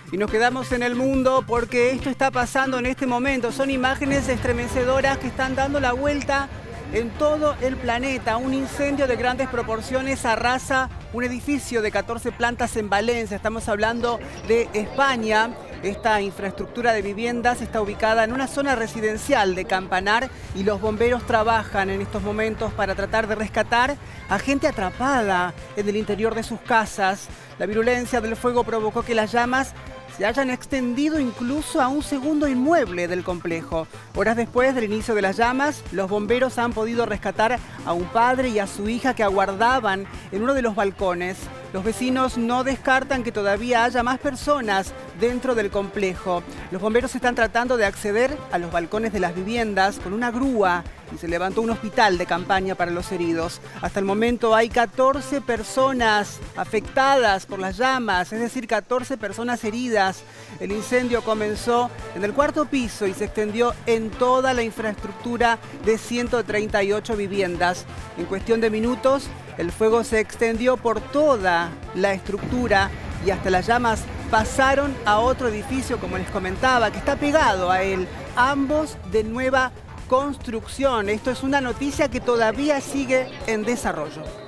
Y nos quedamos en el mundo porque esto está pasando en este momento. Son imágenes estremecedoras que están dando la vuelta en todo el planeta. Un incendio de grandes proporciones arrasa un edificio de 14 plantas en Valencia. Estamos hablando de España. Esta infraestructura de viviendas está ubicada en una zona residencial de Campanar y los bomberos trabajan en estos momentos para tratar de rescatar a gente atrapada en el interior de sus casas. La virulencia del fuego provocó que las llamas se hayan extendido incluso a un segundo inmueble del complejo. Horas después del inicio de las llamas, los bomberos han podido rescatar a un padre y a su hija que aguardaban en uno de los balcones. Los vecinos no descartan que todavía haya más personas dentro del complejo. Los bomberos están tratando de acceder a los balcones de las viviendas con una grúa y se levantó un hospital de campaña para los heridos. Hasta el momento hay 14 personas afectadas por las llamas, es decir, 14 personas heridas. El incendio comenzó en el cuarto piso y se extendió en toda la infraestructura de 138 viviendas. En cuestión de minutos, el fuego se extendió por toda la estructura y hasta las llamas pasaron a otro edificio, como les comentaba, que está pegado a él, ambos de nueva construcción. Esto es una noticia que todavía sigue en desarrollo.